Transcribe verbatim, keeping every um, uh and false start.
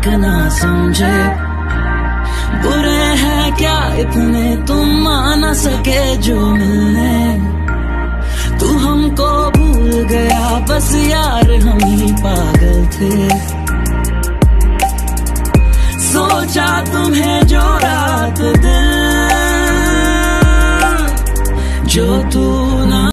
ठीक ना समझे। बुरे हैं क्या इतने तुम आ न सके जो मिलने। तू हमको भूल गया बस यार हम ही पागल थे। सोचा तुम्हें जो